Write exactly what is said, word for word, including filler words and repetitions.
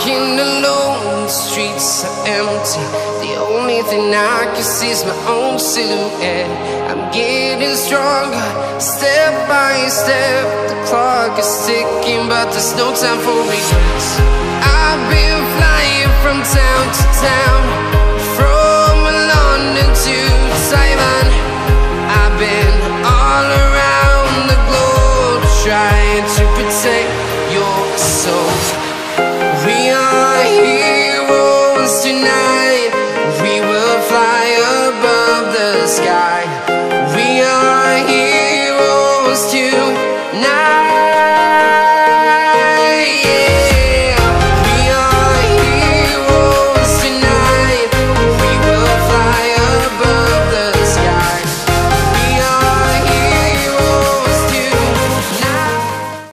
walking alone, the streets are empty. The only thing I can see is my own silhouette. I'm getting stronger, step by step. The clock is ticking, but there's no time for regrets. I've been flying from town to town, from London to Taiwan.